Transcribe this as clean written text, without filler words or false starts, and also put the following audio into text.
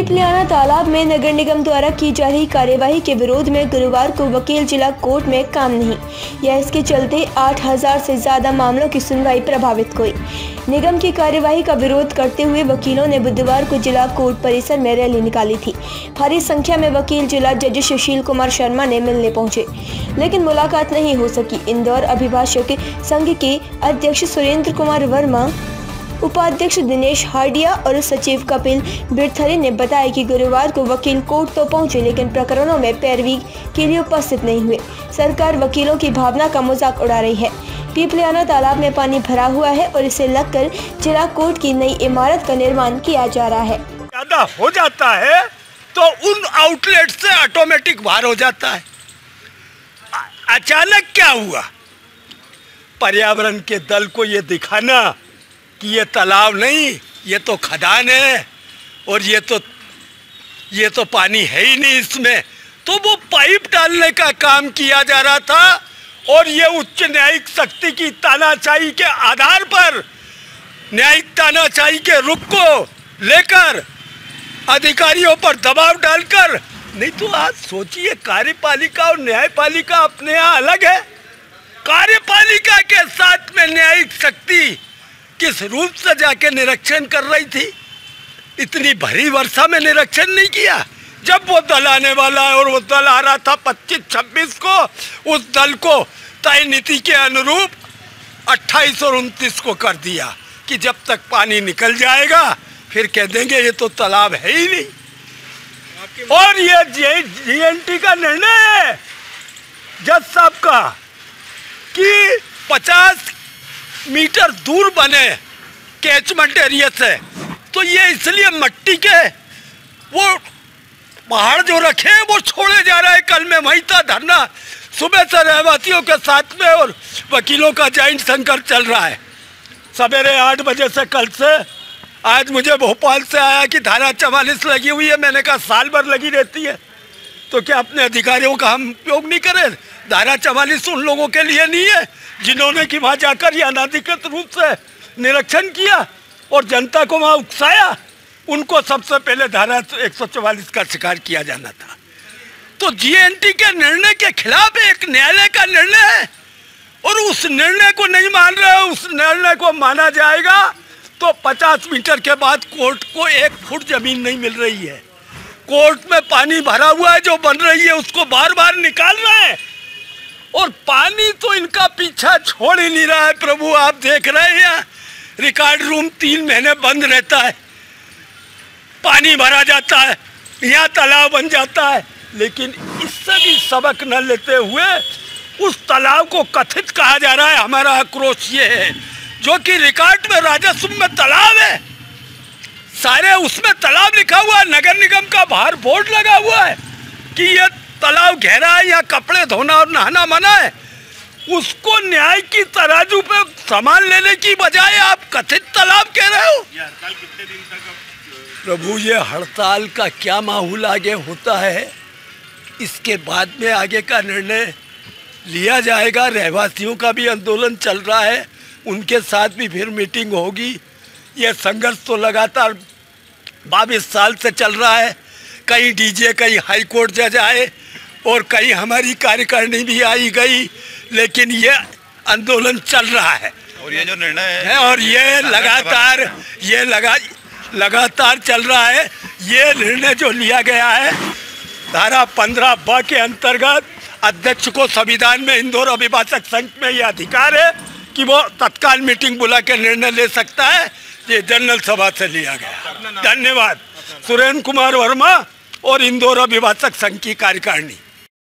पीपलियाना तालाब में नगर निगम द्वारा की जा रही कार्यवाही के विरोध में गुरुवार को वकील जिला कोर्ट में काम नहीं। यह इसके चलते 8000 से ज्यादा मामलों की सुनवाई प्रभावित हुई। निगम की कार्यवाही का विरोध करते हुए वकीलों ने बुधवार को जिला कोर्ट परिसर में रैली निकाली थी। भारी संख्या में वकील जिला जज सुशील कुमार शर्मा ने मिलने पहुंचे, लेकिन मुलाकात नहीं हो सकी। इंदौर अभिभाषक संघ के अध्यक्ष सुरेंद्र कुमार वर्मा, उपाध्यक्ष दिनेश हार्डिया और सचिव कपिल बिरथरे ने बताया कि गुरुवार को वकील कोर्ट तो पहुंचे, लेकिन प्रकरणों में पैरवी के लिए उपस्थित नहीं हुए। सरकार वकीलों की भावना का मजाक उड़ा रही है। पीपलियाना तालाब में पानी भरा हुआ है और इसे लगकर जिला कोर्ट की नई इमारत का निर्माण किया जा रहा है। ज्यादा हो जाता है तो उन आउटलेट से ऑटोमेटिक बाहर हो जाता है। अचानक क्या हुआ? पर्यावरण के दल को ये दिखाना कि ये तालाब नहीं, ये तो खदान है और ये तो पानी है ही नहीं इसमें, तो वो पाइप डालने का काम किया जा रहा था। और ये उच्च न्यायिक शक्ति की तानाशाही के आधार पर, न्यायिक तानाशाही के रुख को लेकर अधिकारियों पर दबाव डालकर, नहीं तो आज सोचिए कार्यपालिका और न्यायपालिका अपने यहाँ अलग है। कार्यपालिका के साथ में न्यायिक शक्ति किस रूप से जाके निरीक्षण कर रही थी? इतनी भरी वर्षा में निरीक्षण नहीं किया। जब वो दल आने वाला है और वो दल आ रहा था 25-26 को, उस दल को तय नीति के अनुरूप 28 और 29 को कर दिया कि जब तक पानी निकल जाएगा फिर कह देंगे ये तो तालाब है ही नहीं। और ये जीएनटी का निर्णय है जज साहब का कि 50 मीटर दूर बने कैचमेंट एरिया से, तो ये इसलिए मट्टी के वो पहाड़ जो रखे हैं वो छोड़े जा रहा है। कल में वहीं था धरना, सुबह से रहवासियों के साथ में और वकीलों का जॉइंट संकट चल रहा है। सवेरे 8 बजे से कल से आज मुझे भोपाल से आया कि धारा 44 लगी हुई है। मैंने कहा साल भर लगी रहती है तो क्या अपने अधिकारियों का हम उपयोग नहीं करें? धारा 44 उन लोगों के लिए नहीं है जिन्होंने कि वहाँ जाकर ये अनाधिकृत रूप से निरीक्षण किया और जनता को वहाँ उकसाया। उनको सबसे पहले धारा 144 का शिकार किया जाना था। तो जीएनटी के निर्णय के खिलाफ एक न्यायालय का निर्णय है और उस निर्णय को नहीं मान रहे। उस निर्णय को माना जाएगा तो 50 मीटर के बाद कोर्ट को 1 फुट जमीन नहीं मिल रही है। कोर्ट में पानी भरा हुआ है, जो बन रही है उसको बार बार निकाल रहे हैं और पानी तो इनका पीछा छोड़ ही नहीं रहा है। प्रभु आप देख रहे हैं रिकॉर्ड रूम 3 महीने बंद रहता है, पानी भरा जाता है, यहाँ तालाब बन जाता है, लेकिन इससे भी सबक न लेते हुए उस तालाब को कथित कहा जा रहा है। हमारा आक्रोश ये है जो कि रिकॉर्ड में राजस्व में तालाब है, सारे उसमें तालाब लिखा हुआ है, नगर निगम का बाहर बोर्ड लगा हुआ है कि ये तालाब गहरा है, यहाँ कपड़े धोना और नहाना मना है। उसको न्याय की तराजू पे सामान लेने की बजाय आप कथित तालाब कह रहे हो। हड़ताल कितने दिन तक? प्रभु ये हड़ताल का क्या माहौल आगे होता है, इसके बाद में आगे का निर्णय लिया जाएगा। रहवासियों का भी आंदोलन चल रहा है, उनके साथ भी फिर मीटिंग होगी। ये संघर्ष तो लगातार 22 साल से चल रहा है। कहीं डीजे, कहीं हाई कोर्ट जज आए और कहीं हमारी कार्यकारिणी भी आई गई, लेकिन ये आंदोलन चल रहा है। और ये जो निर्णय है और ये लगातार चल रहा है। ये निर्णय जो लिया गया है धारा 15(ब) के अंतर्गत अध्यक्ष को संविधान में इंदौर अभिभाषक संघ में ये अधिकार है कि वो तत्काल मीटिंग बुला के निर्णय ले सकता है। ये जनरल सभा से लिया गया। धन्यवाद। सुरेंद्र कुमार वर्मा और इंदौर अभिभाषक संघ की कार्यकारिणी।